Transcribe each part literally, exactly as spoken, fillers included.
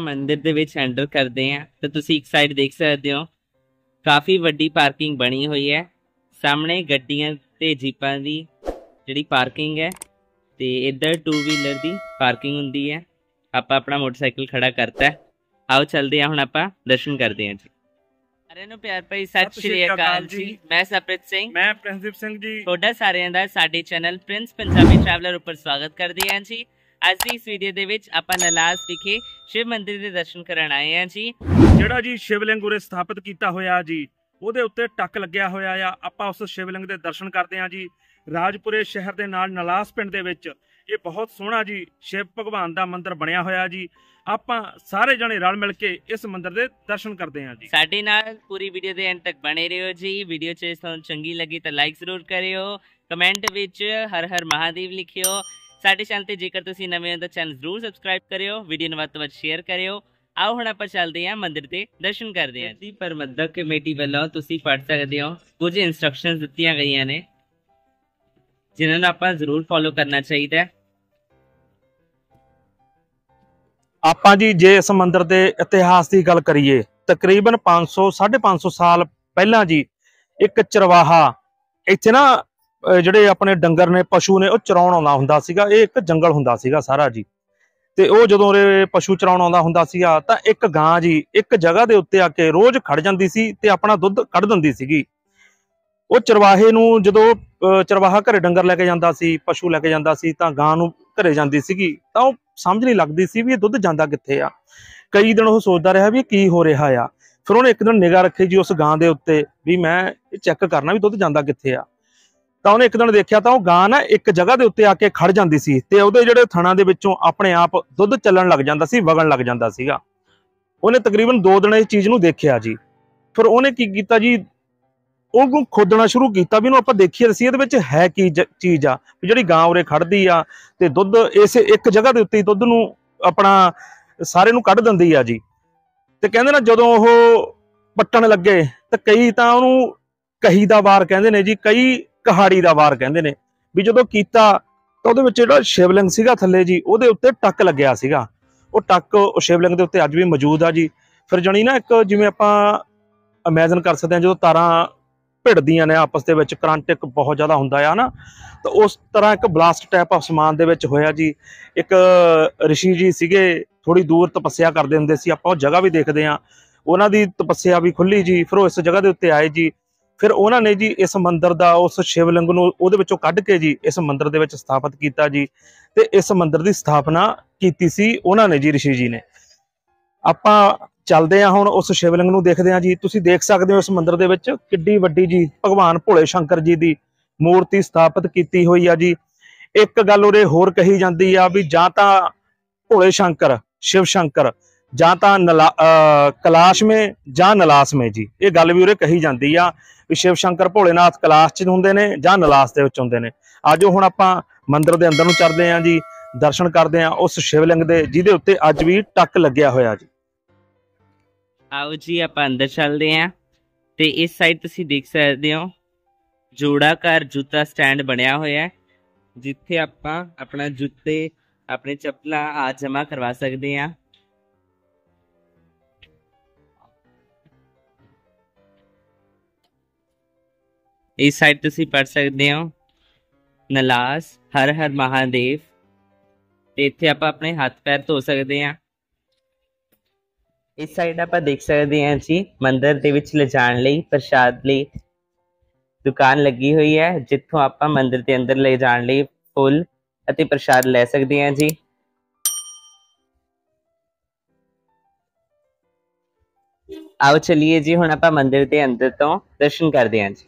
मंदिर दे विच एंटर करते हैं तो तुसी एक साइड देख सकते हो काफ़ी वड्डी पार्किंग बनी हुई है। सामने गड्डियां ते जीपां दी जिहड़ी पार्किंग है ते इधर टू व्हीलर दी पार्किंग हुंदी है। आपां अपना मोटरसाइकिल खड़ा करता है। आओ चलते हैं, हुण आपां दर्शन करते हैं जी। सारिਆਂ ਨੂੰ ਪਿਆਰ ਭਰੀ ਸਤਿ ਸ਼੍ਰੀ ਅਕਾਲ ਜੀ। मैं सरप्रीत सिंह, मैं प्रिंसिप सिंह जी ਤੁਹਾਡਾ ਸਾਰਿਆਂ ਦਾ ਸਾਡੇ ਚੈਨਲ ਪ੍ਰਿੰਸ ਪੰਜਾਬੀ ਟਰੈਵਲਰ ਉੱਪਰ ਸਵਾਗਤ ਕਰਦੇ ਹਾਂ ਜੀ। ਅੱਜ ਦੀ ਇਸ ਵੀਡੀਓ ਦੇ ਵਿੱਚ ਆਪਾਂ ਨਲਾਸ ਵਿਖੇ शिव मंदिर ਦੇ ਦਰਸ਼ਨ ਕਰਨ ਆਏ ਹਾਂ ਜੀ। ਜਿਹੜਾ ਜੀ ਸ਼ਿਵਲਿੰਗ ਉਰੇ ਸਥਾਪਿਤ ਕੀਤਾ ਹੋਇਆ ਜੀ, ਉਹਦੇ ਉੱਤੇ ਟੱਕ ਲੱਗਿਆ ਹੋਇਆ ਆ। ਆਪਾਂ ਉਸ ਸ਼ਿਵਲਿੰਗ ਦੇ ਦਰਸ਼ਨ ਕਰਦੇ ਹਾਂ ਜੀ। ਰਾਜਪੁਰੇ ਸ਼ਹਿਰ ਦੇ ਨਾਲ ਨਲਾਸ ਪਿੰਡ ਦੇ ਵਿੱਚ ਇਹ ਬਹੁਤ ਸੋਹਣਾ ਜੀ शिव ਭਗਵਾਨ ਦਾ ਮੰਦਿਰ ਬਣਿਆ ਹੋਇਆ ਜੀ। ਆਪਾਂ ਸਾਰੇ ਜਣੇ ਰਲ ਮਿਲ ਕੇ ਇਸ ਮੰਦਿਰ ਦੇ ਦਰਸ਼ਨ ਕਰਦੇ ਹਾਂ ਜੀ। ਸਾਡੇ ਨਾਲ ਪੂਰੀ ਵੀਡੀਓ ਦੇ ਐਂਡ ਤੱਕ ਬਣੇ ਰਹੋ ਜੀ। ਵੀਡੀਓ ਜੇ ਤੁਹਾਨੂੰ ਚੰਗੀ ਲੱਗੀ ਤਾਂ ਲਾਈਕ ਜ਼ਰੂਰ ਕਰਿਓ, ਕਮੈਂਟ ਵਿੱਚ ਹਰ ਹਰ ਮਹਾਦੇਵ ਲਿਖਿਓ। ਸਾਡੇ ਚੈਨਲ ਤੇ ਜੇਕਰ ਤੁਸੀਂ ਨਵੇਂ ਹੋ ਤਾਂ ਚੈਨਲ ਜ਼ਰੂਰ ਸਬਸਕ੍ਰਾਈਬ ਕਰਿਓ, ਵੀਡੀਓ ਨੂੰ ਵੱਧ ਤੋਂ ਵੱਧ ਸ਼ੇਅਰ ਕਰਿਓ। ਆਓ ਹੁਣ ਆਪਾਂ ਚੱਲਦੇ ਹਾਂ ਮੰਦਿਰ ਦੇ ਦਰਸ਼ਨ ਕਰਦੇ ਹਾਂ ਜੀ। ਪ੍ਰਬੰਧਕ ਕਮੇਟੀ ਵੱਲੋਂ ਤੁਸੀਂ ਪੜ੍ਹ ਸਕਦੇ ਹੋ ਕੁਝ ਇੰਸਟਰਕਸ਼ਨਸ ਦਿੱਤੀਆਂ ਗਈਆਂ ਨੇ ਜਿਨ੍ਹਾਂ ਨੂੰ ਆਪਾਂ ਜ਼ਰੂਰ ਫੋਲੋ ਕਰਨਾ ਚਾਹੀਦਾ ਹੈ। ਆਪਾਂ ਜੀ ਜੇ ਇਸ ਮੰਦਿਰ ਦੇ ਇਤਿਹਾਸ ਦੀ ਗੱਲ ਕਰੀਏ, ਤਕਰੀਬਨ ਪੰਜ ਸੌ ਸਾਢੇ ਪੰਜ ਸੌ ਸਾਲ ਪਹਿਲਾਂ ਜੀ ਇੱਕ ਚਰਵਾਹਾ ਇੱਥੇ ਨਾ ਜਿਹੜੇ ਆਪਣੇ ਡੰਗਰ ਨੇ, ਪਸ਼ੂ ਨੇ, ਉਹ ਚਰਾਉਣ ਆਉਂਦਾ ਹੁੰਦਾ ਸੀਗਾ। ਇਹ ਇੱਕ ਜੰਗਲ ਹੁੰਦਾ ਸੀਗਾ ਸਾਰਾ ਜੀ। ਤੇ ਉਹ ਜਦੋਂ ਇਹ ਪਸ਼ੂ ਚਰਾਉਣ ਆਉਂਦਾ ਹੁੰਦਾ ਸੀਗਾ ਤਾਂ ਇੱਕ ਗਾਂ ਜੀ ਇੱਕ ਜਗ੍ਹਾ ਦੇ ਉੱਤੇ ਆ ਕੇ ਰੋਜ਼ ਖੜ ਜਾਂਦੀ ਸੀ ਤੇ ਆਪਣਾ ਦੁੱਧ ਕੱਢ ਦਿੰਦੀ ਸੀਗੀ। ਉਹ ਚਰਵਾਹੇ ਨੂੰ ਜਦੋਂ ਚਰਵਾਹਾ ਘਰੇ ਡੰਗਰ ਲੈ ਕੇ ਜਾਂਦਾ ਸੀ, ਪਸ਼ੂ ਲੈ ਕੇ ਜਾਂਦਾ ਸੀ, ਤਾਂ ਗਾਂ ਨੂੰ ਘਰੇ ਜਾਂਦੀ ਸੀਗੀ ਤਾਂ ਉਹ ਸਮਝ ਨਹੀਂ ਲੱਗਦੀ ਸੀ ਵੀ ਇਹ ਦੁੱਧ ਜਾਂਦਾ ਕਿੱਥੇ ਆ। ਕਈ ਦਿਨ ਉਹ ਸੋਚਦਾ ਰਿਹਾ ਵੀ ਕੀ ਹੋ ਰਿਹਾ ਆ। ਫਿਰ ਉਹਨੇ ਇੱਕ ਦਿਨ ਨਿਗਾਹ ਰੱਖੀ ਜੀ ਉਸ ਗਾਂ ਦੇ ਉੱਤੇ ਵੀ ਮੈਂ ਇਹ ਚੈੱਕ ਕਰਨਾ ਵੀ ਦੁੱਧ ਜਾਂਦਾ ਕਿੱਥੇ ਆ। ਤਾਂ ਉਹਨੇ ਇੱਕ ਦਿਨ ਦੇਖਿਆ ਤਾਂ ਉਹ ਗਾਂ ਨਾ ਇੱਕ ਜਗ੍ਹਾ ਦੇ ਉੱਤੇ ਆ ਕੇ ਖੜ ਜਾਂਦੀ ਸੀ ਤੇ ਉਹਦੇ ਜਿਹੜੇ ਥਣਾਂ ਦੇ ਵਿੱਚੋਂ ਆਪਣੇ ਆਪ ਦੁੱਧ ਚੱਲਣ ਲੱਗ ਜਾਂਦਾ ਸੀ, ਵਗਣ ਲੱਗ ਜਾਂਦਾ ਸੀਗਾ। ਉਹਨੇ ਤਕਰੀਬਨ ਦੋ ਦਿਨ ਇਸ ਚੀਜ਼ ਨੂੰ ਦੇਖਿਆ ਜੀ। ਫਿਰ ਉਹਨੇ ਕੀ ਕੀਤਾ ਜੀ, ਉਹਨੂੰ ਖੋਦਣਾ ਸ਼ੁਰੂ ਕੀਤਾ ਵੀ ਇਹਨੂੰ ਆਪਾਂ ਦੇਖੀਏ ਅਸੀਂ ਇਹਦੇ ਵਿੱਚ ਹੈ ਕੀ ਚੀਜ਼ ਆ ਵੀ ਜਿਹੜੀ ਗਾਂ ਉਰੇ ਖੜਦੀ ਆ ਤੇ ਦੁੱਧ ਇਸੇ ਇੱਕ ਜਗ੍ਹਾ ਦੇ ਉੱਤੇ ਦੁੱਧ ਨੂੰ ਆਪਣਾ ਸਾਰੇ ਨੂੰ ਕੱਢ ਦਿੰਦੀ ਆ ਜੀ। ਤੇ ਕਹਿੰਦੇ ਨਾ ਜਦੋਂ ਉਹ ਪੱਟਣ ਲੱਗੇ ਤਾਂ ਕਈ ਤਾਂ ਉਹਨੂੰ ਕਹੀ ਦਾ ਵਾਰ ਕਹਿੰਦੇ ਨੇ ਜੀ, ਕਈ ਕਹਾੜੀ ਦਾ ਵਾਰ ਕਹਿੰਦੇ ਨੇ ਵੀ ਜਦੋਂ ਕੀਤਾ ਤਾਂ ਉਹਦੇ ਵਿੱਚ ਜਿਹੜਾ ਸ਼ਿਵਲਿੰਗ ਸੀਗਾ ਥੱਲੇ ਜੀ ਉਹਦੇ ਉੱਤੇ ਟੱਕ ਲੱਗਿਆ ਸੀਗਾ। ਉਹ ਟੱਕ ਉਹ ਸ਼ਿਵਲਿੰਗ ਦੇ ਉੱਤੇ ਅੱਜ ਵੀ ਮੌਜੂਦ ਆ ਜੀ। ਫਿਰ ਜਾਣੀ ਨਾ ਇੱਕ ਜਿਵੇਂ ਆਪਾਂ ਇਮੈਜਿਨ ਕਰ ਸਕਦੇ ਹਾਂ ਜਦੋਂ ਤਾਰਾਂ ਭਿੜਦੀਆਂ ਨੇ ਆਪਸ ਦੇ ਵਿੱਚ, ਕਰੰਟ ਇੱਕ ਬਹੁਤ ਜ਼ਿਆਦਾ ਹੁੰਦਾ ਆ ਨਾ, ਤਾਂ ਉਸ ਤਰ੍ਹਾਂ ਇੱਕ ਬਲਾਸਟ ਟਾਈਪ ਅਸਮਾਨ ਦੇ ਵਿੱਚ ਹੋਇਆ ਜੀ। ਇੱਕ ਰਿਸ਼ੀ ਜੀ ਸੀਗੇ, ਥੋੜੀ ਦੂਰ ਤਪੱਸਿਆ ਕਰਦੇ ਹੁੰਦੇ ਸੀ, ਆਪਾਂ ਉਹ ਜਗ੍ਹਾ ਵੀ ਦੇਖਦੇ ਹਾਂ। ਉਹਨਾਂ ਦੀ ਤਪੱਸਿਆ ਵੀ ਖੁੱਲੀ ਜੀ। ਫਿਰ ਉਹ ਇਸ ਜਗ੍ਹਾ ਦੇ ਉੱਤੇ ਆਏ ਜੀ। ਫਿਰ ਉਹਨਾਂ ਨੇ ਜੀ ਇਸ ਮੰਦਿਰ ਦਾ ਉਸ ਸ਼ਿਵਲਿੰਗ ਨੂੰ ਉਹਦੇ ਵਿੱਚੋਂ ਕੱਢ ਕੇ ਜੀ ਇਸ ਮੰਦਿਰ ਦੇ ਵਿੱਚ ਸਥਾਪਿਤ ਕੀਤਾ ਜੀ। ਤੇ ਇਸ ਮੰਦਿਰ ਦੀ ਸਥਾਪਨਾ ਕੀਤੀ ਸੀ ਉਹਨਾਂ ਨੇ ਜੀ, ਰਿਸ਼ੀ ਜੀ ਨੇ। ਆਪਾਂ ਚੱਲਦੇ ਹਾਂ ਹੁਣ ਉਸ ਸ਼ਿਵਲਿੰਗ ਨੂੰ ਦੇਖਦੇ ਹਾਂ ਜੀ। ਤੁਸੀਂ ਦੇਖ ਸਕਦੇ ਹੋ ਇਸ ਮੰਦਿਰ ਦੇ ਵਿੱਚ ਕਿੱਡੀ ਵੱਡੀ ਜੀ ਭਗਵਾਨ ਭੋਲੇ ਸ਼ੰਕਰ ਜੀ ਦੀ ਮੂਰਤੀ ਸਥਾਪਿਤ ਕੀਤੀ ਹੋਈ ਆ ਜੀ। ਇੱਕ ਗੱਲ ਉਰੇ ਹੋਰ ਕਹੀ ਜਾਂਦੀ ਆ ਵੀ ਜਾਂ ਤਾਂ ਭੋਲੇ ਸ਼ੰਕਰ शिव शंकर ਜਾਂ ਤਾਂ ਨਲਾ ਕਲਾਸ਼ ਮੇ ਜਾਂ ਨਲਾਸ ਮੇ ਜੀ, ਇਹ ਗੱਲ ਵੀ ਉਰੇ ਕਹੀ ਜਾਂਦੀ ਆ ਵੀ शिव शंकर ਭੋਲੇਨਾਥ ਕਲਾਸ਼ 'ਚ ਹੁੰਦੇ ਨੇ ਜਾਂ ਨਲਾਸ ਦੇ ਵਿੱਚ ਹੁੰਦੇ ਨੇ। ਆਜੋ ਹੁਣ ਆਪਾਂ ਮੰਦਿਰ ਦੇ ਅੰਦਰ ਨੂੰ ਚੱਲਦੇ ਹਾਂ ਜੀ, ਦਰਸ਼ਨ ਕਰਦੇ ਹਾਂ ਉਸ ਸ਼ਿਵਲਿੰਗ ਦੇ ਜਿਹਦੇ ਉੱਤੇ ਅੱਜ ਵੀ ਟੱਕ ਲੱਗਿਆ ਹੋਇਆ ਜੀ। आओ जी आप अंदर चलते हैं। तो इस साइड तुसी देख सकते हो जोड़ाकार जूता स्टैंड बनया होया है जिथे आपां अपना जूते अपने चप्पल आ जमा करवा सकते हैं। इस साइड तुसी पढ़ सकते हो नलास हर हर महादेव। इत्थे आपां अपने हाथ पैर धो सकते हैं। इस साइड आप देख सकते हैं जी मंदिर दे विच ले जाण लई प्रसाद लई दुकान लगी हुई है जिथों आप मंदिर के अंदर ले जाण लई फुल अते प्रसाद ले सकते हैं जी। आओ चलिए जी हुण आप मंदिर के अंदर तो दर्शन करते हैं जी।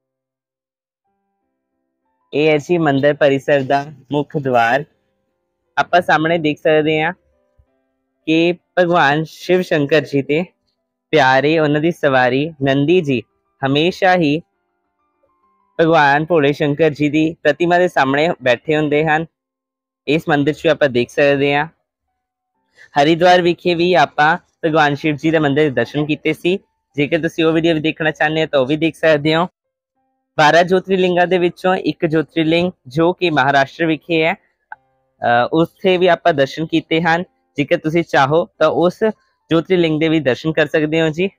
ये है जी मंदिर परिसर का मुख्य द्वार। आप सामने देख सकते हैं कि भगवान शिव शंकर जी के प्यारे उन्होंने सवारी नंदी जी हमेशा ही भगवान भोले शंकर जी की प्रतिमा के सामने बैठे होंगे हैं। इस मंदिर च आप देख सकते हैं। हरिद्वार विखे भी आप भगवान शिव जी के मंदिर दर्शन किए सी। जेकर तुसीं वो वीडियो भी देखना चाहते हो तो भी देख सकते हो। बारह ज्योतिर्लिंगां दे विचों एक ज्योतिर्लिंग जो कि महाराष्ट्र विखे है, उत्थे भी आप दर्शन किए हैं। ਜੇਕਰ ਤੁਸੀਂ ਚਾਹੋ ਤਾਂ ਉਸ ज्योतिर्लिंग ਦੇ ਵੀ ਦਰਸ਼ਨ ਕਰ ਸਕਦੇ ਹੋ ਜੀ।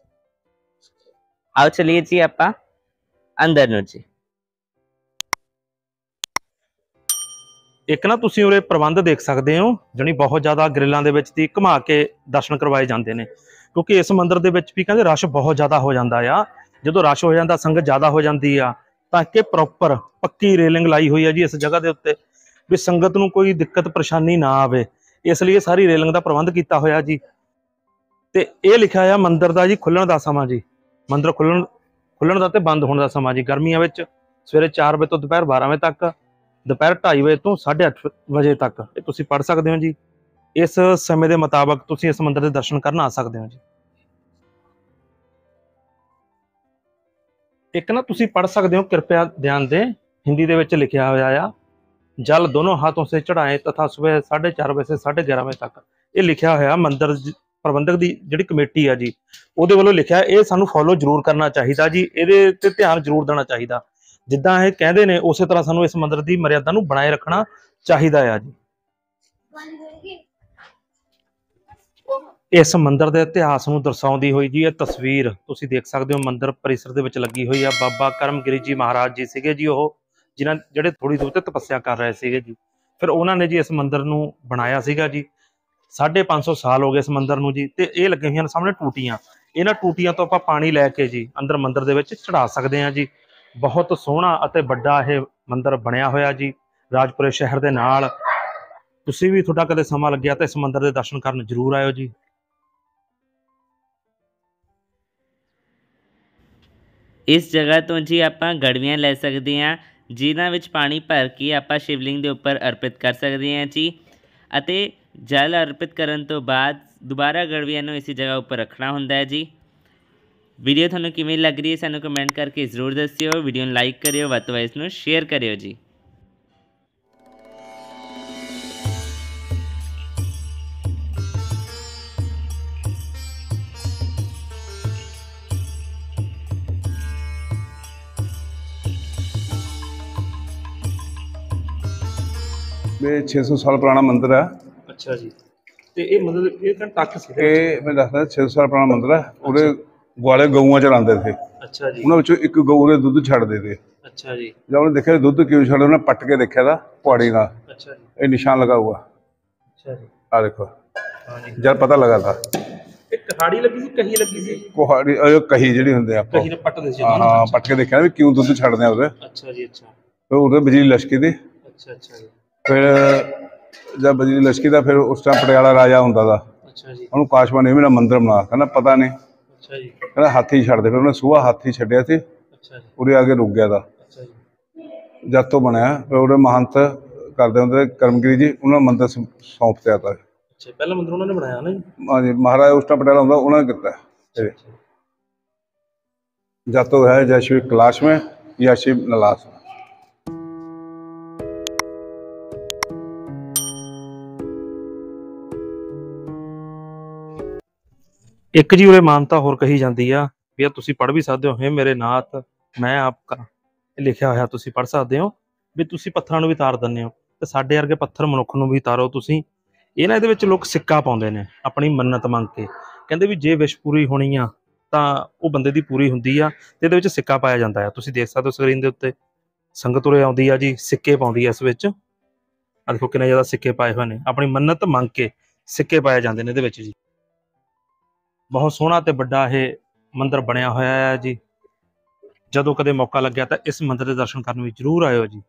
आओ चलिए जी आप अंदर ਨੂੰ जी। ਇੱਕ ਨਾ ਤੁਸੀਂ ਉਰੇ ਪ੍ਰਬੰਧ ਦੇਖ ਸਕਦੇ ਹੋ, ਜਣੀ ਬਹੁਤ ਜ਼ਿਆਦਾ ਗ੍ਰਿਲਾਂ ਦੇ ਵਿੱਚ ਦੀ ਘੁਮਾ ਕੇ ਦਰਸ਼ਨ ਕਰਵਾਏ ਜਾਂਦੇ ਨੇ, ਕਿਉਂਕਿ ਇਸ ਮੰਦਿਰ ਦੇ ਵਿੱਚ ਵੀ ਕਹਿੰਦੇ ਰਸ਼ ਬਹੁਤ ਜ਼ਿਆਦਾ ਹੋ ਜਾਂਦਾ ਆ। ਜਦੋਂ ਰਸ਼ ਹੋ ਜਾਂਦਾ, ਸੰਗਤ ਜ਼ਿਆਦਾ ਹੋ ਜਾਂਦੀ ਆ, ਤਾਂ ਕਿ ਪ੍ਰੋਪਰ ਪੱਕੀ ਰੇਲਿੰਗ ਲਾਈ ਹੋਈ ਆ ਜੀ ਇਸ ਜਗ੍ਹਾ ਦੇ ਉੱਤੇ, ਵੀ ਸੰਗਤ ਨੂੰ ਕੋਈ ਦਿੱਕਤ ਪਰੇਸ਼ਾਨੀ ਨਾ ਆਵੇ, ਇਸ ਲਈ ਇਹ ਸਾਰੀ ਰੇਲਿੰਗ ਦਾ ਪ੍ਰਬੰਧ ਕੀਤਾ ਹੋਇਆ ਜੀ। ਤੇ ਇਹ ਲਿਖਿਆ ਆ ਮੰਦਿਰ ਦਾ ਜੀ ਖੁੱਲਣ ਦਾ ਸਮਾਂ ਜੀ, ਮੰਦਿਰ ਖੁੱਲਣ ਖੁੱਲਣ ਦਾ ਤੇ ਬੰਦ ਹੋਣ ਦਾ ਸਮਾਂ ਜੀ। ਗਰਮੀਆਂ ਵਿੱਚ ਸਵੇਰੇ ਚਾਰ ਵਜੇ ਤੋਂ ਦੁਪਹਿਰ ਬਾਰਾਂ ਵਜੇ ਤੱਕ, ਦੁਪਹਿਰ ਢਾਈ ਵਜੇ ਤੋਂ ਸਾਢੇ ਅੱਠ ਵਜੇ ਤੱਕ। ਇਹ ਤੁਸੀਂ ਪੜ੍ਹ ਸਕਦੇ ਹੋ ਜੀ। ਇਸ ਸਮੇਂ ਦੇ ਮੁਤਾਬਕ ਤੁਸੀਂ ਇਸ ਮੰਦਿਰ ਦੇ ਦਰਸ਼ਨ ਕਰਨ ਆ ਸਕਦੇ ਹੋ ਜੀ। ਇੱਕ ਨਾ ਤੁਸੀਂ ਪੜ੍ਹ ਸਕਦੇ ਹੋ, ਕਿਰਪਾ ਧਿਆਨ ਦੇ, ਹਿੰਦੀ ਦੇ ਵਿੱਚ ਲਿਖਿਆ ਹੋਇਆ ਆ, ਜਲ ਦੋਨੋਂ हाथों से चढ़ाए तथा सुबह साढ़े चार बजे से साढ़े ग्यारह बजे तक। ਇਹ ਲਿਖਿਆ ਹੋਇਆ ਮੰਦਿਰ ਪ੍ਰਬੰਧਕ ਦੀ ਜਿਹੜੀ ਕਮੇਟੀ ਆ ਜੀ, ਉਹਦੇ ਵੱਲੋਂ ਲਿਖਿਆ। ਇਹ ਸਾਨੂੰ ਫੋਲੋ ਜ਼ਰੂਰ ਕਰਨਾ ਚਾਹੀਦਾ ਜੀ, ਇਹਦੇ ਤੇ ਧਿਆਨ ਜ਼ਰੂਰ ਦੇਣਾ ਚਾਹੀਦਾ। ਜਿੱਦਾਂ ਇਹ ਕਹਿੰਦੇ ਨੇ ਉਸੇ ਤਰ੍ਹਾਂ ਸਾਨੂੰ ਇਸ ਮੰਦਿਰ ਦੀ ਮਰਿਆਦਾ ਨੂੰ ਬਣਾਏ ਰੱਖਣਾ ਚਾਹੀਦਾ ਆ ਜੀ। ਇਸ ਮੰਦਿਰ ਦੇ ਇਤਿਹਾਸ ਨੂੰ ਦਰਸਾਉਂਦੀ ਹੋਈ ਜੀ ਇਹ ਤਸਵੀਰ ਤੁਸੀਂ ਦੇਖ ਸਕਦੇ ਹੋ, ਮੰਦਿਰ ਪਰਿਸਰ ਦੇ ਵਿੱਚ ਲੱਗੀ ਹੋਈ ਆ। ਬਾਬਾ ਕਰਮਗਿਰੀ ਜੀ ਮਹਾਰਾਜ ਜੀ ਸੀਗੇ ਜੀ, ਉਹ ਜਿਨ੍ਹਾਂ ਜਿਹੜੇ ਥੋੜੀ ਦੂਰ ਤੇ ਤਪੱਸਿਆ ਕਰ ਰਹੇ ਸੀਗੇ ਜੀ। ਫਿਰ ਉਹਨਾਂ ਨੇ ਜੀ ਇਸ ਮੰਦਿਰ ਨੂੰ ਬਣਾਇਆ ਸੀਗਾ ਜੀ। ਸਾਢੇ ਪੰਜ ਸੌ ਸਾਲ ਹੋ ਗਏ ਇਸ ਮੰਦਿਰ ਨੂੰ ਜੀ। ਤੇ ਇਹ ਲੱਗੇ ਹੋਈਆਂ ਨੇ ਸਾਹਮਣੇ ਟੂਟੀਆਂ, ਇਹਨਾਂ ਟੂਟੀਆਂ ਤੋਂ ਆਪਾਂ ਪਾਣੀ ਲੈ ਕੇ ਜੀ ਅੰਦਰ ਮੰਦਿਰ ਦੇ ਵਿੱਚ ਚੜਾ ਸਕਦੇ ਹਾਂ ਜੀ। ਬਹੁਤ ਸੋਹਣਾ ਅਤੇ ਵੱਡਾ ਇਹ ਮੰਦਿਰ ਬਣਿਆ ਹੋਇਆ ਜੀ, ਰਾਜਪੁਰੇ ਸ਼ਹਿਰ ਦੇ ਨਾਲ। ਤੁਸੀਂ ਵੀ, ਤੁਹਾਡਾ ਕਦੇ ਸਮਾਂ ਲੱਗਿਆ ਤਾਂ ਇਸ ਮੰਦਿਰ ਦੇ ਦਰਸ਼ਨ ਕਰਨ ਜ਼ਰੂਰ ਆਇਓ ਜੀ। ਇਸ ਜਗ੍ਹਾ ਤੋਂ ਜੀ ਆਪਾਂ ਗੜਵੀਆਂ ਲੈ ਸਕਦੇ ਹਾਂ, ਜਿਨ੍ਹਾਂ ਵਿੱਚ ਪਾਣੀ ਭਰ ਕੇ ਆਪਾਂ ਸ਼ਿਵਲਿੰਗ ਦੇ ਉੱਪਰ ਅਰਪਿਤ ਕਰ ਸਕਦੇ ਹਾਂ ਜੀ। ਅਤੇ ਜਲ ਅਰਪਿਤ ਕਰਨ ਤੋਂ ਬਾਅਦ ਦੁਬਾਰਾ ਗੜਵੀਆਂ ਨੂੰ ਇਸੇ ਜਗ੍ਹਾ ਉੱਪਰ ਰੱਖਣਾ ਹੁੰਦਾ ਹੈ ਜੀ। ਵੀਡੀਓ ਤੁਹਾਨੂੰ ਕਿਵੇਂ ਲੱਗ ਰਹੀ ਹੈ ਸਾਨੂੰ ਕਮੈਂਟ ਕਰਕੇ ਜ਼ਰੂਰ ਦੱਸਿਓ। ਵੀਡੀਓ ਨੂੰ ਲਾਈਕ ਕਰਿਓ, ਵੱਧ ਤੋਂ ਵੱਧ ਇਸ ਨੂੰ ਸ਼ੇਅਰ ਕਰਿਓ ਜੀ। ਇਹ ਛੇ ਸੌ ਸਾਲ ਪੁਰਾਣਾ ਮੰਦਿਰ ਹੈ। ਅੱਛਾ ਜੀ। ਤੇ ਇਹ ਮਤਲਬ ਇਹ ਤਾਂ ਟੱਕ ਸੀ, ਇਹ ਮੈਂ ਦੱਸਦਾ ਛੇ ਸੌ ਸਾਲ ਪੁਰਾਣਾ ਮੰਦਿਰ ਹੈ। ਉਹਦੇ ਗਵਾਲੇ ਗਊਆਂ ਚਰਾਉਂਦੇ ਸੀ। ਅੱਛਾ ਜੀ। ਉਹਨਾਂ ਵਿੱਚੋਂ ਇੱਕ ਗਊ ਦੇ ਦੁੱਧ ਛੱਡਦੇ ਸੀ। ਅੱਛਾ ਜੀ। ਜਦ ਉਹਨੇ ਦੇਖਿਆ ਦੁੱਧ ਕਿਉਂ ਛੱਡਦੇ, ਉਹਨੇ ਪੱਟ ਕੇ ਦੇਖਿਆ ਦਾ ਪੌੜੀ ਨਾਲ। ਅੱਛਾ ਜੀ। ਇਹ ਨਿਸ਼ਾਨ ਲਗਾ ਹੁਆ। ਅੱਛਾ ਜੀ। ਆ ਦੇਖੋ, ਹਾਂ ਜੀ। ਜਦ ਪਤਾ ਲਗਾ था। ਇਹ ਕਹਾੜੀ ਲੱਗੀ ਸੀ, ਕਹੀ ਲੱਗੀ ਸੀ? ਕੁਹਾੜੀ, ਉਹ ਕਹੀ ਜਿਹੜੀ ਹੁੰਦੇ ਆ ਆਪਾਂ, ਕਹੀ ਨੇ ਪੱਟਦੇ ਸੀ। ਹਾਂ, ਪੱਟ ਕੇ ਦੇਖਿਆ ਵੀ ਕਿਉਂ ਦੁੱਧ ਛੱਡਦੇ ਆ ਉਹਦੇ। ਅੱਛਾ ਜੀ। ਅੱਛਾ। ਫਿਰ ਉਹਦੇ ਬਿਜਲੀ ਲਸ਼ਕੀ ਦੀ। ਅੱਛਾ ਅੱਛਾ ਜੀ। ਫਿਰ ਜਦ ਬਿਜਲੀ ਲਸ਼ਕੀ ਦਾ, ਫਿਰ ਉਸ ਟਾਈਮ ਪਟਿਆਲਾ ਰਾਜਾ ਹੁੰਦਾ ਦਾ। ਅੱਛਾ ਜੀ। ਉਹਨੂੰ ਕਾਸ਼ਬਾਨੀ ਵੀ ਨਾ ਮੰਦਿਰ ਬਣਾ, ਕਹਿੰਦਾ ਪਤਾ ਨਹੀਂ, ਅੱਛਾ ਜੀ। ਕਹਿੰਦਾ ਹਾਥੀ ਛੱਡਦੇ। ਫਿਰ ਉਹਨੇ ਸੂਹਾ ਹਾਥੀ ਛੱਡਿਆ ਸੀ, ਅੱਛਾ ਜੀ। ਉਹਦੇ ਅੱਗੇ ਰੁਕ ਗਿਆ ਦਾ। ਅੱਛਾ ਜੀ। ਜਦ ਤੋਂ ਬਣਿਆ, ਫਿਰ ਉਹਦੇ ਮਹੰਤ ਕਰਦੇ ਹੁੰਦੇ ਕਰਮਗਿਰੀ ਜੀ, ਉਹਨਾਂ ਨੂੰ ਮੰਦਿਰ ਸੌਂਪ ਦਿੱਤਾ ਤਾ। ਅੱਛਾ, ਪਹਿਲਾ ਮੰਦਿਰ ਉਹਨਾਂ ਨੇ ਬਣਾਇਆ ਨਾ ਜੀ? ਹਾਂਜੀ, ਮਹਾਰਾਜ ਉਸ ਟਾਈਮ ਪਟਿਆਲਾ ਹੁੰਦਾ, ਉਹਨਾਂ ਨੇ ਕੀਤਾ। जब तो है जय शिव कैलाश में या शिव नलाश में। ਇੱਕ ਜੀ ਉਰੇ ਮਾਨਤਾ ਹੋਰ ਕਹੀ ਜਾਂਦੀ ਆ ਵੀ ਇਹ ਤੁਸੀਂ ਪੜ੍ਹ ਵੀ ਸਕਦੇ ਹੋ। ਹੇ ਮੇਰੇ ਨਾਥ ਮੈਂ ਆਪ ਕਰਾਂ, ਇਹ ਲਿਖਿਆ ਹੋਇਆ ਤੁਸੀਂ ਪੜ੍ਹ ਸਕਦੇ ਹੋ ਵੀ ਤੁਸੀਂ ਪੱਥਰਾਂ ਨੂੰ ਵੀ ਤਾਰ ਦਿੰਦੇ ਹੋ, ਤੇ ਸਾਡੇ ਵਰਗੇ ਪੱਥਰ ਮਨੁੱਖ ਨੂੰ ਵੀ ਤਾਰੋ ਤੁਸੀਂ। ਇਹ ਨਾ ਇਹਦੇ ਵਿੱਚ ਲੋਕ ਸਿੱਕਾ ਪਾਉਂਦੇ ਨੇ ਆਪਣੀ ਮੰਨਤ ਮੰਗ ਕੇ, ਕਹਿੰਦੇ ਵੀ ਜੇ ਵਿਸ਼ ਪੂਰੀ ਹੋਣੀ ਆ ਤਾਂ ਉਹ ਬੰਦੇ ਦੀ ਪੂਰੀ ਹੁੰਦੀ ਆ, ਤੇ ਇਹਦੇ ਵਿੱਚ ਸਿੱਕਾ ਪਾਇਆ ਜਾਂਦਾ ਆ। ਤੁਸੀਂ ਦੇਖ ਸਕਦੇ ਹੋ ਸਕਰੀਨ ਦੇ ਉੱਤੇ ਸੰਗਤ ਉਰੇ ਆਉਂਦੀ ਆ ਜੀ, ਸਿੱਕੇ ਪਾਉਂਦੀ ਆ ਇਸ ਵਿੱਚ। ਆ ਦੇਖੋ ਕਿੰਨੇ ਜ਼ਿਆਦਾ ਸਿੱਕੇ ਪਾਏ ਹੋਏ ਨੇ, ਆਪਣੀ ਮੰਨਤ ਮੰਗ ਕੇ ਸਿੱਕੇ ਪਾਏ ਜਾਂਦੇ ਨੇ ਇਹਦੇ ਵਿੱਚ ਜੀ। ਬਹੁਤ ਸੋਹਣਾ ਤੇ ਵੱਡਾ ਇਹ ਮੰਦਿਰ ਬਣਿਆ ਹੋਇਆ ਹੈ ਜੀ। ਜਦੋਂ ਕਦੇ ਮੌਕਾ ਲੱਗਿਆ ਤਾਂ ਇਸ ਮੰਦਿਰ ਦੇ ਦਰਸ਼ਨ ਕਰਨ ਵੀ ਜ਼ਰੂਰ ਆਇਓ ਜੀ।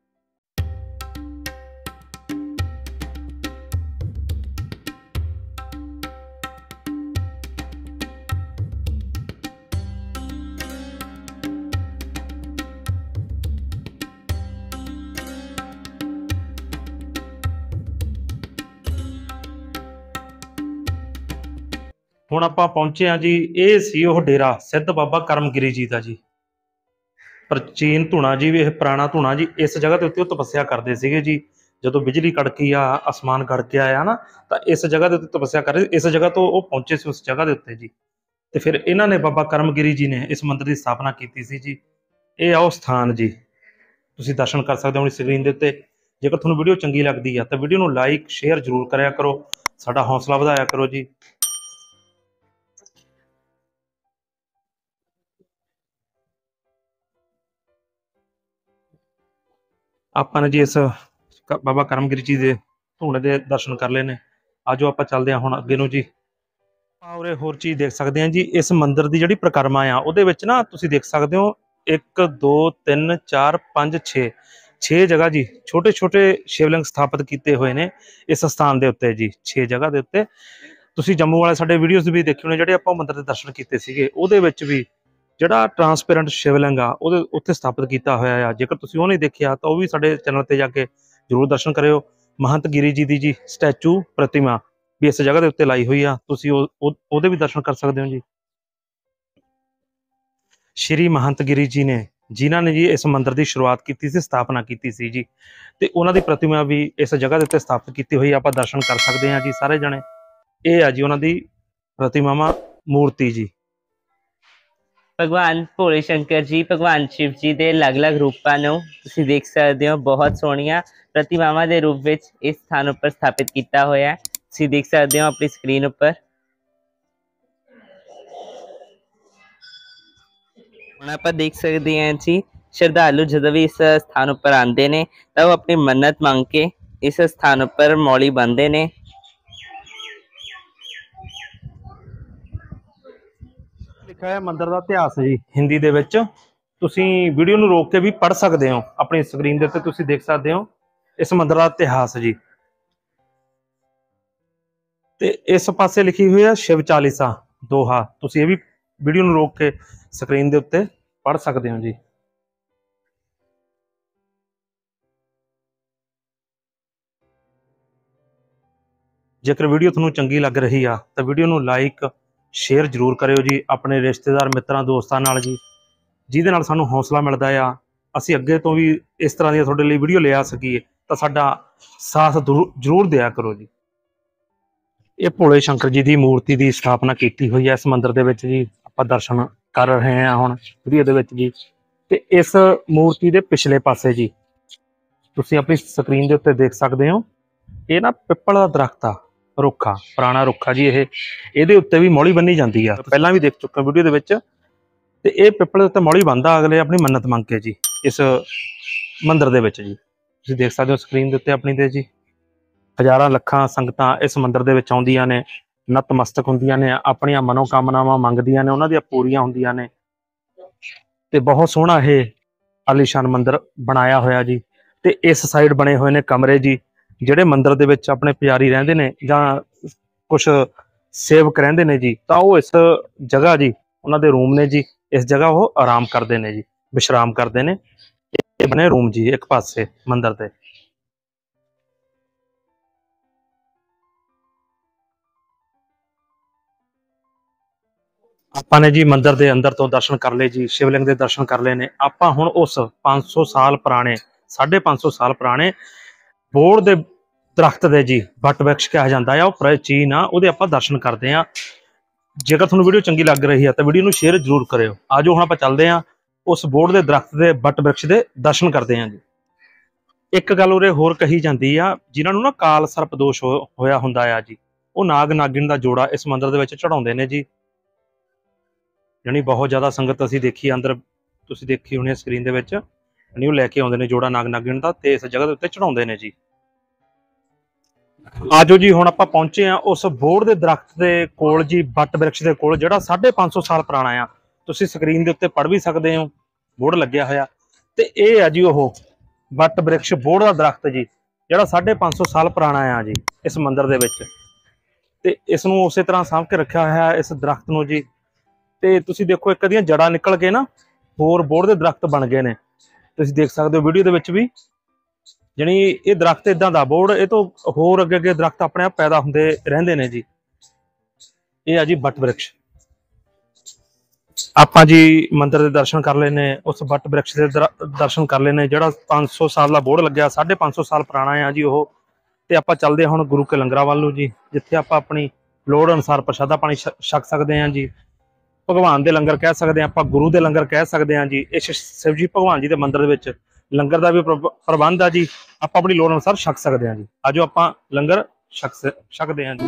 ਹੁਣ ਆਪਾਂ ਪਹੁੰਚੇ ਹਾਂ ਜੀ, ਇਹ ਸੀ ਉਹ ਡੇਰਾ ਸਿੱਧ ਬਾਬਾ ਕਰਮਗਿਰੀ ਜੀ ਦਾ ਜੀ। ਪ੍ਰਾਚੀਨ ਧੂਣਾ ਜੀ, ਇਹ ਪੁਰਾਣਾ ਧੂਣਾ ਜੀ। ਇਸ ਜਗ੍ਹਾ ਦੇ ਉੱਤੇ ਉਹ ਤਪੱਸਿਆ ਕਰਦੇ ਸੀਗੇ ਜੀ। ਜਦੋਂ ਬਿਜਲੀ ਕੜਕੀ ਆ, ਅਸਮਾਨ ਗੜਕਿਆ ਆ ਨਾ, ਤਾਂ ਇਸ ਜਗ੍ਹਾ ਦੇ ਉੱਤੇ ਤਪੱਸਿਆ ਕਰ ਰਹੇ। ਇਸ ਜਗ੍ਹਾ ਤੋਂ ਉਹ ਪਹੁੰਚੇ ਸੀ ਉਸ ਜਗ੍ਹਾ ਦੇ ਉੱਤੇ ਜੀ। ਤੇ ਫਿਰ ਇਹਨਾਂ ਨੇ ਬਾਬਾ ਕਰਮਗਿਰੀ ਜੀ ਨੇ ਇਸ ਮੰਦਿਰ ਦੀ ਸਥਾਪਨਾ ਕੀਤੀ ਸੀ ਜੀ। ਇਹ ਆ ਉਹ ਸਥਾਨ ਜੀ, ਤੁਸੀਂ ਦਰਸ਼ਨ ਕਰ ਸਕਦੇ ਹੋ ਆਪਣੀ ਸਕਰੀਨ ਦੇ ਉੱਤੇ। ਜੇਕਰ ਤੁਹਾਨੂੰ ਵੀਡੀਓ ਚੰਗੀ ਲੱਗਦੀ ਆ ਤਾਂ ਵੀਡੀਓ ਨੂੰ ਲਾਈਕ ਸ਼ੇਅਰ ਜ਼ਰੂਰ ਕਰਿਆ ਕਰੋ, ਸਾਡਾ ਹੌਸਲਾ ਵਧਾਇਆ ਕਰੋ ਜੀ। ਆਪਾਂ ਨੇ ਜੀ ਇਸ ਕ- ਬਾਬਾ ਕਰਮਗੀਰ ਜੀ ਦੇ ਧੂਣੇ ਦੇ ਦਰਸ਼ਨ ਕਰ ਲਏ ਨੇ। ਆਜੋ ਆਪਾਂ ਚੱਲਦੇ ਹਾਂ ਹੁਣ ਅੱਗੇ ਨੂੰ ਜੀ। ਆਪਾਂ ਉਰੇ ਹੋਰ ਚੀਜ਼ ਦੇਖ ਸਕਦੇ ਹਾਂ ਜੀ। ਇਸ ਮੰਦਿਰ ਦੀ ਜਿਹੜੀ ਪਰਿਕਰਮਾ ਆ ਉਹਦੇ ਵਿੱਚ ਨਾ ਤੁਸੀਂ ਦੇਖ ਸਕਦੇ ਹੋ ਇੱਕ ਦੋ ਤਿੰਨ ਚਾਰ ਪੰਜ ਛੇ ਛੇ ਜਗ੍ਹਾ ਜੀ ਛੋਟੇ ਛੋਟੇ ਸ਼ਿਵਲਿੰਗ ਸਥਾਪਿਤ ਕੀਤੇ ਹੋਏ ਨੇ ਇਸ ਸਥਾਨ ਦੇ ਉੱਤੇ ਜੀ। ਛੇ ਜਗ੍ਹਾ ਦੇ ਉੱਤੇ ਤੁਸੀਂ ਜੰਮੂ ਵਾਲੇ ਸਾਡੇ ਵੀਡੀਓਜ਼ ਵੀ ਦੇਖੇ ਹੋਣੇ ਜਿਹੜੇ ਆਪਾਂ ਮੰਦਿਰ ਦੇ ਦਰਸ਼ਨ ਕੀਤੇ ਸੀਗੇ, ਉਹਦੇ ਵਿੱਚ ਵੀ ਜਿਹੜਾ ਟਰਾਂਸਪੇਰੈਂਟ ਸ਼ਿਵਲਿੰਗ ਆ ਉਹਦੇ ਉੱਤੇ ਸਥਾਪਿਤ ਕੀਤਾ ਹੋਇਆ ਆ। ਜੇਕਰ ਤੁਸੀਂ ਉਹ ਨਹੀਂ ਦੇਖਿਆ ਤਾਂ ਉਹ ਵੀ ਸਾਡੇ ਚੈਨਲ ਤੇ ਜਾ ਕੇ ਜ਼ਰੂਰ ਦਰਸ਼ਨ ਕਰਿਓ। ਮਹੰਤ ਗਿਰੀ ਜੀ ਦੀ ਜੀ ਸਟੈਚੂ ਪ੍ਰਤਿਮਾ ਵੀ ਇਸ ਜਗ੍ਹਾ ਦੇ ਉੱਤੇ ਲਾਈ ਹੋਈ ਆ, ਤੁਸੀਂ ਉਹ ਉਹ- ਉਹਦੇ ਵੀ ਦਰਸ਼ਨ ਕਰ ਸਕਦੇ ਹੋ ਜੀ। ਸ਼੍ਰੀ ਮਹੰਤ ਗਿਰੀ ਜੀ ਨੇ ਜਿਨ੍ਹਾਂ ਨੇ ਜੀ ਇਸ ਮੰਦਿਰ ਦੀ ਸ਼ੁਰੂਆਤ ਕੀਤੀ ਸੀ, ਸਥਾਪਨਾ ਕੀਤੀ ਸੀ ਜੀ, ਤੇ ਉਹਨਾਂ ਦੀ ਪ੍ਰਤਿਮਾ ਵੀ ਇਸ ਜਗ੍ਹਾ ਦੇ ਉੱਤੇ ਸਥਾਪਿਤ ਕੀਤੀ ਹੋਈ ਆ। ਆਪਾਂ ਦਰਸ਼ਨ ਕਰ ਸਕਦੇ ਹਾਂ ਜੀ ਸਾਰੇ ਜਣੇ। ਇਹ ਆ ਜੀ ਉਹਨਾਂ ਦੀ ਪ੍ਰਤਿਮਾਵਾਂ ਮੂਰਤੀ ਜੀ। ਭਗਵਾਨ ਭੋਲੇ ਸ਼ੰਕਰ ਜੀ ਭਗਵਾਨ ਸ਼ਿਵ ਜੀ ਦੇ ਅਲੱਗ-ਅਲੱਗ ਰੂਪਾਂ ਨੂੰ ਤੁਸੀਂ ਦੇਖ ਸਕਦੇ ਹੋ। ਬਹੁਤ ਸੋਹਣੀਆਂ ਪ੍ਰਤਿਮਾਵਾਂ ਦੇ ਰੂਪ ਵਿੱਚ ਇਸ ਸਥਾਨ ਉੱਪਰ ਸਥਾਪਿਤ ਕੀਤਾ ਹੋਇਆ ਹੈ। ਤੁਸੀਂ ਦੇਖ ਸਕਦੇ ਹੋ ਆਪਣੀ ਸਕਰੀਨ ਉੱਪਰ। ਹੁਣ ਆਪਾਂ ਦੇਖ ਸਕਦੇ ਹਾਂ ਜੀ ਸ਼ਰਧਾਲੂ ਜਦੋਂ ਵੀ ਇਸ ਸਥਾਨ ਉੱਪਰ ਆਉਂਦੇ ਨੇ ਤਾਂ ਉਹ ਆਪਣੀ ਮੰਨਤ ਮੰਗ ਕੇ ਇਸ ਸਥਾਨ ਉੱਪਰ ਮੌਲੀ ਬੰਨ੍ਹਦੇ ਨੇ। ਲਿਖਿਆ ਹੈ ਮੰਦਿਰ ਦਾ ਇਤਿਹਾਸ ਜੀ ਹਿੰਦੀ ਦੇ ਵਿੱਚ। ਤੁਸੀਂ ਵੀਡੀਓ ਨੂੰ ਰੋਕ ਕੇ ਵੀ ਪੜ੍ਹ ਸਕਦੇ ਹੋ। ਆਪਣੀ ਸਕਰੀਨ ਦੇ ਉੱਤੇ ਤੁਸੀਂ ਦੇਖ ਸਕਦੇ ਹੋ ਇਸ ਮੰਦਿਰ ਦਾ ਇਤਿਹਾਸ ਜੀ। ਤੇ ਇਸ ਪਾਸੇ ਲਿਖੀ ਹੋਈ ਹੈ ਸ਼ਿਵ ਚਾਲੀਸਾ ਦੋਹਾ। ਤੁਸੀਂ ਇਹ ਵੀ ਵੀਡੀਓ ਨੂੰ ਰੋਕ ਕੇ ਸਕਰੀਨ ਦੇ ਉੱਤੇ ਪੜ੍ਹ ਸਕਦੇ ਹੋ ਜੀ। ਜੇਕਰ ਵੀਡੀਓ ਤੁਹਾਨੂੰ ਚੰਗੀ ਲੱਗ ਰਹੀ ਆ ਤਾਂ ਵੀਡੀਓ ਨੂੰ ਲਾਈਕ ਸ਼ੇਅਰ ਜ਼ਰੂਰ ਕਰਿਓ ਜੀ ਆਪਣੇ ਰਿਸ਼ਤੇਦਾਰ ਮਿੱਤਰਾਂ ਦੋਸਤਾਂ ਨਾਲ ਜੀ, ਜਿਹਦੇ ਨਾਲ ਸਾਨੂੰ ਹੌਸਲਾ ਮਿਲਦਾ ਆ। ਅਸੀਂ ਅੱਗੇ ਤੋਂ ਵੀ ਇਸ ਤਰ੍ਹਾਂ ਦੀਆਂ ਤੁਹਾਡੇ ਲਈ ਵੀਡੀਓ ਲਿਆ ਸਕੀਏ ਤਾਂ ਸਾਡਾ ਸਾਥ ਜ਼ਰੂਰ ਦਿਆ ਕਰੋ ਜੀ। ਇਹ ਭੋਲੇ ਸ਼ੰਕਰ ਜੀ ਦੀ ਮੂਰਤੀ ਦੀ ਸਥਾਪਨਾ ਕੀਤੀ ਹੋਈ ਹੈ ਇਸ ਮੰਦਿਰ ਦੇ ਵਿੱਚ ਜੀ। ਆਪਾਂ ਦਰਸ਼ਨ ਕਰ ਰਹੇ ਹਾਂ ਹੁਣ ਵੀਡੀਓ ਦੇ ਵਿੱਚ ਜੀ। ਤੇ ਇਸ ਮੂਰਤੀ ਦੇ ਪਿਛਲੇ ਪਾਸੇ ਜੀ ਤੁਸੀਂ ਆਪਣੀ ਸਕਰੀਨ ਦੇ ਉੱਤੇ ਦੇਖ ਸਕਦੇ ਹੋ ਇਹ ਨਾ ਪਿੱਪਲ ਦਾ ਦਰਖਤ ਆ, ਰੁੱਖ ਆ, ਪੁਰਾਣਾ ਰੁੱਖ ਆ ਜੀ ਇਹ। ਇਹਦੇ ਉੱਤੇ ਵੀ ਮੌਲੀ ਬੰਨੀ ਜਾਂਦੀ ਆ, ਪਹਿਲਾਂ ਵੀ ਦੇਖ ਚੁੱਕਾ ਵੀਡੀਓ ਦੇ ਵਿੱਚ। ਤੇ ਇਹ ਪਿੱਪਲ ਦੇ ਉੱਤੇ ਮੌਲੀ ਬੰਨਦਾ ਅਗਲੇ ਆਪਣੀ ਮੰਨਤ ਮੰਗ ਕੇ ਜੀ ਇਸ ਮੰਦਿਰ ਦੇ ਵਿੱਚ ਜੀ। ਤੁਸੀਂ ਦੇਖ ਸਕਦੇ ਹੋ ਸਕਰੀਨ ਦੇ ਉੱਤੇ ਆਪਣੀ ਦੇ ਜੀ। ਹਜ਼ਾਰਾਂ ਲੱਖਾਂ ਸੰਗਤਾਂ ਇਸ ਮੰਦਿਰ ਦੇ ਵਿੱਚ ਆਉਂਦੀਆਂ ਨੇ, ਨਤਮਸਤਕ ਹੁੰਦੀਆਂ ਨੇ, ਆਪਣੀਆਂ ਮਨੋਕਾਮਨਾਵਾਂ ਮੰਗਦੀਆਂ ਨੇ, ਉਹਨਾਂ ਦੀਆਂ ਪੂਰੀਆਂ ਹੁੰਦੀਆਂ ਨੇ। ਤੇ ਬਹੁਤ ਸੋਹਣਾ ਇਹ ਆਲੀਸ਼ਾਨ ਮੰਦਿਰ ਬਣਾਇਆ ਹੋਇਆ ਜੀ। ਤੇ ਇਸ ਸਾਈਡ ਬਣੇ ਹੋਏ ਨੇ ਕਮਰੇ ਜੀ, ਜਿਹੜੇ ਮੰਦਿਰ ਦੇ ਵਿੱਚ ਆਪਣੇ ਪੁਜਾਰੀ ਰਹਿੰਦੇ ਨੇ ਜਾਂ ਕੁਛ ਸੇਵਕ ਰਹਿੰਦੇ ਨੇ ਜੀ, ਤਾਂ ਉਹ ਇਸ ਜਗ੍ਹਾ ਜੀ ਉਹਨਾਂ ਦੇ ਰੂਮ ਨੇ ਜੀ। ਇਸ ਜਗ੍ਹਾ ਉਹ ਆਰਾਮ ਕਰਦੇ ਨੇ ਜੀ, ਵਿਸ਼ਰਾਮ ਕਰਦੇ ਨੇ। ਇਹ ਬਣੇ ਰੂਮ ਜੀ ਇੱਕ ਪਾਸੇ ਮੰਦਿਰ ਦੇ। ਆਪਾਂ ਨੇ ਜੀ ਮੰਦਿਰ ਦੇ ਅੰਦਰ ਤੋਂ ਦਰਸ਼ਨ ਕਰ ਲਏ ਜੀ, ਸ਼ਿਵਲਿੰਗ ਦੇ ਦਰਸ਼ਨ ਕਰ ਲਏ ਨੇ। ਆਪਾਂ ਹੁਣ ਉਸ ਪੰਜ ਸੌ ਸਾਲ ਪੁਰਾਣੇ ਸਾਢੇ ਪੰਜ ਸੌ ਸਾਲ ਪੁਰਾਣੇ ਬੋੜ ਦੇ ਦਰਖਤ ਦੇ ਜੀ ਬਟ ਵ੍ਰਿਕਸ਼ ਕਿਹਾ ਜਾਂਦਾ ਆ, ਉਹ ਪ੍ਰਾਚੀਨ ਆ, ਉਹਦੇ ਆਪਾਂ ਦਰਸ਼ਨ ਕਰਦੇ ਆ। ਜੇਕਰ ਤੁਹਾਨੂੰ ਵੀਡੀਓ ਚੰਗੀ ਲੱਗ ਰਹੀ ਹੈ ਤਾਂ ਵੀਡੀਓ ਨੂੰ ਸ਼ੇਅਰ ਜ਼ਰੂਰ ਕਰਿਓ। ਆਜੋ ਹੁਣ ਆਪਾਂ ਚੱਲਦੇ ਹਾਂ ਉਸ ਬੋੜ ਦੇ ਦਰਖਤ ਦੇ ਬਟ ਵ੍ਰਿਕਸ਼ ਦੇ ਦਰਸ਼ਨ ਕਰਦੇ ਹਾਂ ਜੀ। ਇੱਕ ਗੱਲ ਉਰੇ ਹੋਰ ਕਹੀ ਜਾਂਦੀ ਆ, ਜਿਨ੍ਹਾਂ ਨੂੰ ਨਾ ਕਾਲ ਸਰਪ ਦੋਸ਼ ਹੋਇਆ ਹੁੰਦਾ ਆ ਜੀ, ਉਹ ਨਾਗ ਨਾਗਿਨ ਦਾ ਜੋੜਾ ਇਸ ਮੰਦਿਰ ਦੇ ਵਿੱਚ ਚੜਾਉਂਦੇ ਨੇ ਜੀ। ਜਾਣੀ ਬਹੁਤ ਜ਼ਿਆਦਾ ਸੰਗਤ ਅਸੀਂ ਦੇਖੀ ਅੰਦਰ, ਤੁਸੀਂ ਦੇਖੀ ਹੋਣੀ ਸਕਰੀਨ ਦੇ ਵਿੱਚ। ਜਾਣੀ ਉਹ ਲੈ ਕੇ ਆਉਂਦੇ ਨੇ ਜੋੜਾ ਨਾਗ ਨਾਗਿਨ ਦਾ ਤੇ ਇਸ ਜਗ੍ਹਾ ਦੇ ਉੱਤੇ ਚੜਾਉਂਦੇ ਨੇ ਜੀ। ਆਜੋ ਜੀ ਹੁਣ ਆਪਾਂ ਪਹੁੰਚੇ ਆ ਉਸ ਬੋੜ ਦੇ ਦਰਖਤ ਦੇ ਕੋਲ ਜੀ, ਬਟ ਵ੍ਰਿਕਸ਼ ਦੇ ਕੋਲ, ਜਿਹੜਾ ਸਾਢੇ ਪੰਜ ਸੌ ਸਾਲ ਪੁਰਾਣਾ ਆ। ਤੁਸੀਂ ਸਕਰੀਨ ਦੇ ਉੱਤੇ ਪੜ੍ਹ ਵੀ ਸਕਦੇ ਹੋ, ਬੋੜ ਲੱਗਿਆ ਹੋਇਆ। ਤੇ ਇਹ ਆ ਜੀ ਉਹ ਬਟ ਵ੍ਰਿਕਸ਼ ਬੋੜ ਦਾ ਦਰਖਤ ਜੀ, ਜਿਹੜਾ ਸਾਢੇ ਪੰਜ ਸੌ ਸਾਲ ਪੁਰਾਣਾ ਆ ਜੀ ਇਸ ਮੰਦਿਰ ਦੇ ਵਿੱਚ। ਤੇ ਇਸ ਨੂੰ ਉਸੇ ਤਰ੍ਹਾਂ ਸਾਂਭ ਕੇ ਰੱਖਿਆ ਹੋਇਆ ਇਸ ਦਰਖਤ ਨੂੰ ਜੀ। ਤੇ ਤੁਸੀਂ ਦੇਖੋ ਇੱਕ ਦੀਆਂ ਜੜ੍ਹਾਂ ਨਿਕਲ ਕੇ ਨਾ ਹੋਰ ਬੋੜ ਦੇ ਦਰਖਤ ਬਣ ਗਏ ਨੇ, ਤੁਸੀਂ ਦੇਖ ਸਕਦੇ ਹੋ ਵੀਡੀਓ ਦੇ ਵਿੱਚ ਵੀ। ਜਾਣੀ ਇਹ ਦਰਖਤ ਇਦਾਂ ਦਾ ਬੋੜ, ਇਹ ਤੋਂ ਹੋਰ ਅੱਗੇ ਅੱਗੇ ਦਰਖਤ ਆਪਣੇ ਆਪ ਪੈਦਾ ਹੁੰਦੇ ਰਹਿੰਦੇ ਨੇ ਜੀ। ਇਹ ਆ ਜੀ ਬਟ ਵ੍ਰਿਕਸ਼। ਆਪਾਂ ਜੀ ਮੰਦਿਰ ਦੇ ਦਰਸ਼ਨ ਕਰ ਲਏ ਨੇ, ਉਸ ਬਟ ਵ੍ਰਿਕਸ਼ ਦੇ ਦਰਸ਼ਨ ਕਰ ਲਏ ਨੇ, ਜਿਹੜਾ ਪੰਜ ਸੌ ਸਾਲ ਦਾ ਬੋੜ ਲੱਗਿਆ, ਸਾਢੇ ਪੰਜ ਸੌ ਸਾਲ ਪੁਰਾਣਾ ਆ ਜੀ ਉਹ। ਤੇ ਆਪਾਂ ਚੱਲਦੇ ਹੁਣ ਗੁਰੂ ਕੇ ਲੰਗਰਾਂ ਵੱਲ ਨੂੰ ਜੀ, ਜਿੱਥੇ ਆਪਾਂ ਆਪਣੀ ਲੋੜ ਅਨੁਸਾਰ ਪ੍ਰਸ਼ਾਦਾ ਪਾਣੀ ਛਕ ਸਕਦੇ ਹਾਂ ਜੀ। ਭਗਵਾਨ ਦੇ ਲੰਗਰ ਕਹਿ ਸਕਦੇ ਹਾਂ ਆਪਾਂ, ਗੁਰੂ ਦੇ ਲੰਗਰ ਕਹਿ ਸਕਦੇ ਹਾਂ ਜੀ। ਇਸ ਸ਼ਿਵ ਜੀ ਭਗਵਾਨ ਜੀ ਦੇ ਮੰਦਿਰ ਦੇ ਵਿੱਚ ਲੰਗਰ ਦਾ ਵੀ ਪ੍ਰਬੰਧ ਆ ਜੀ, ਆਪਾਂ ਆਪਣੀ ਲੋੜ ਅਨੁਸਾਰ ਛਕ ਸਕਦੇ ਹਾਂ ਜੀ। ਆਜੋ ਆਪਾਂ ਲੰਗਰ ਛਕ ਸ- ਛਕਦੇ ਹਾਂ ਜੀ।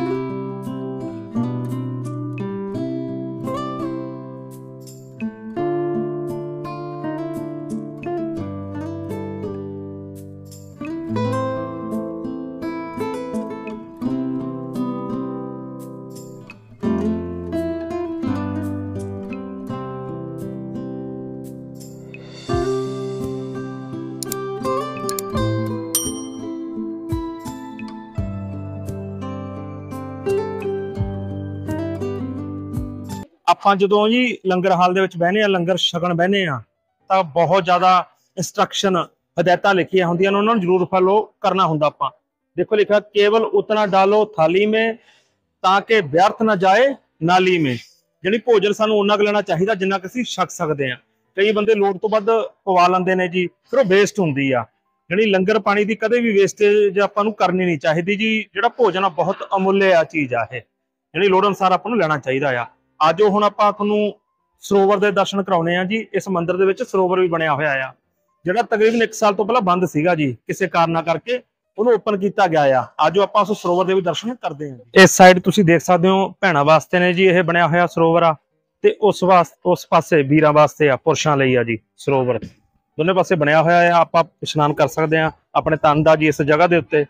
ਆਪਾਂ ਜਦੋਂ ਜੀ ਲੰਗਰ ਹਾਲ ਦੇ ਵਿੱਚ ਬਹਿਨੇ ਆ, ਲੰਗਰ ਛਕਣ ਬਹਿਨੇ ਆ, ਤਾਂ ਬਹੁਤ ਜ਼ਿਆਦਾ ਇੰਸਟਰਕਸ਼ਨ ਹਦਾਇਤਾਂ ਲਿਖੀਆਂ ਹੁੰਦੀਆਂ ਨੇ, ਉਹਨਾਂ ਨੂੰ ਜ਼ਰੂਰ ਫੋਲੋ ਕਰਨਾ ਹੁੰਦਾ। ਆਪਾਂ ਦੇਖੋ ਲਿਖਿਆ ਕੇਵਲ ਉਤਨਾ ਡਾਲੋ ਥਾਲੀ ਮੇ ਤਾਂ ਕਿ ਵਿਅਰਥ ਨਾ ਜਾਏ ਨਾਲੀ ਮੇ, ਜਿਹੜੀ ਭੋਜਨ ਸਾਨੂੰ ਉਹਨਾਂ ਕੁ ਲੈਣਾ ਚਾਹੀਦਾ ਜਿੰਨਾ ਕਿ ਅਸੀਂ ਛਕ ਸਕਦੇ ਆ। ਕਈ ਬੰਦੇ ਲੋੜ ਤੋਂ ਵੱਧ ਪਵਾ ਲੈਂਦੇ ਨੇ ਜੀ, ਫਿਰ ਉਹ ਵੇਸਟ ਹੁੰਦੀ ਆ। ਜਿਹੜੀ ਲੰਗਰ ਪਾਣੀ ਦੀ ਕਦੇ ਵੀ ਵੇਸਟੇਜ ਆਪਾਂ ਨੂੰ ਕਰਨੀ ਨਹੀਂ ਚਾਹੀਦੀ ਜੀ। ਜਿਹੜਾ ਭੋਜਨ ਆ ਬਹੁਤ ਅਮੁੱਲੇ ਆ ਚੀਜ਼ ਆ, ਇਹ ਜਿਹੜੀ ਲੋੜ ਅਨੁਸਾਰ ਆਪਾਂ ਨੂੰ ਲੈਣਾ ਚਾਹੀਦਾ ਆ। ਅੱਜ ਹੁਣ ਆਪਾਂ ਤੁਹਾਨੂੰ ਸਰੋਵਰ ਦੇ ਦਰਸ਼ਨ ਕਰਾਉਣੇ ਆ ਜੀ। ਇਸ ਮੰਦਿਰ ਦੇ ਵਿੱਚ ਸਰੋਵਰ ਵੀ ਬਣਿਆ ਹੋਇਆ ਆ, ਜਿਹੜਾ ਤਕਰੀਬਨ ਇੱਕ ਸਾਲ ਤੋਂ ਪਹਿਲਾਂ ਬੰਦ ਸੀਗਾ ਜੀ, ਕਿਸੇ ਕਾਰਨਾਂ ਕਰਕੇ ਉਹਨੂੰ ਓਪਨ ਕੀਤਾ ਗਿਆ ਆ। ਅੱਜ ਆਪਾਂ ਉਸ ਸਰੋਵਰ ਦੇ ਵੀ ਦਰਸ਼ਨ ਕਰਦੇ ਹਾਂ। ਇਸ ਸਾਈਡ ਤੁਸੀਂ ਦੇਖ ਸਕਦੇ ਹੋ ਭੈਣਾਂ ਵਾਸਤੇ ਨੇ ਜੀ ਇਹ ਬਣਿਆ ਹੋਇਆ ਸਰੋਵਰ ਆ, ਤੇ ਉਸ ਵਾਸਤੇ ਉਸ ਪਾਸੇ ਵੀਰਾਂ ਵਾਸਤੇ ਆ, ਪੁਰਸ਼ਾਂ ਲਈ ਆ ਜੀ ਸਰੋਵਰ। ਦੋਨੇ ਪਾਸੇ ਬਣਿਆ ਹੋਇਆ ਆ, ਆਪਾਂ ਇਸ਼ਨਾਨ ਕਰ ਸਕਦੇ ਆ ਆਪਣੇ ਤਨ ਦਾ ਜੀ ਇਸ ਜਗ੍ਹਾ ਦੇ ਉੱਤੇ।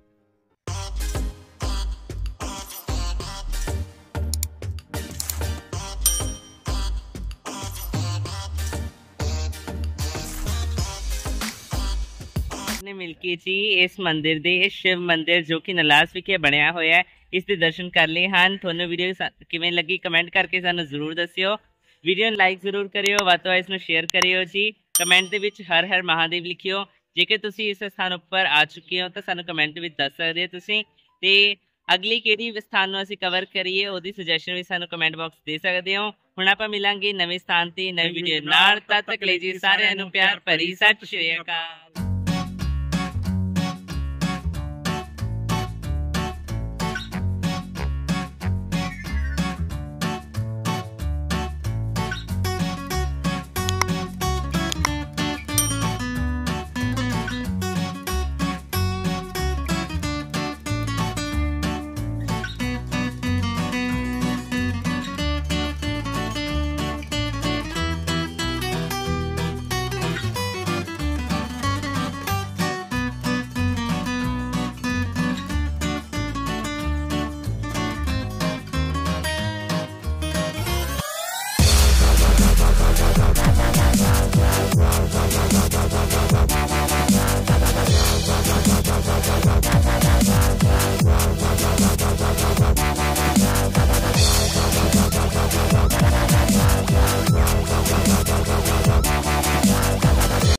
ने मिलके जी इस मंदिर दे इस शिव मंदिर जो कि नलास विखे बनया होया है, इस दे दर्शन कर लिए हैं। थोनों वीडियो किवें लगी कमेंट करके सानू जरूर दस्सियो। वीडियो नूं लाइक जरूर करियो, वध तों वध इसनूं शेयर करियो जी। कमेंट दे विच हर हर महादेव लिखियो। जेकर तुसीं इस स्थान उपर आ चुके हो तो सानू कमेंट विच दस सकदे हो तुसीं, ते अगली किहड़ी स्थान नूं असीं कवर करिए ओहदी सुजैशन भी सानू कमेंट बॉक्स दे सकदे हो। हुण आपां मिलांगे नवें स्थान ते नवीं वीडियो नाल। तद तक ਲਈ जी सारिਆਂ ਨੂੰ प्यार भरी सत श्री अकाल।